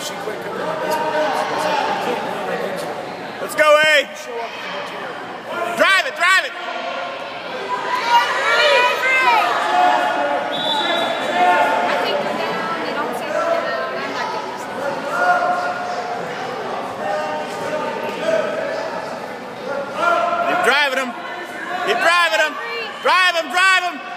she quit coming on this one. Let's go, A. Drive it, drive it. Keep driving him. Keep driving him. Drive him, drive him.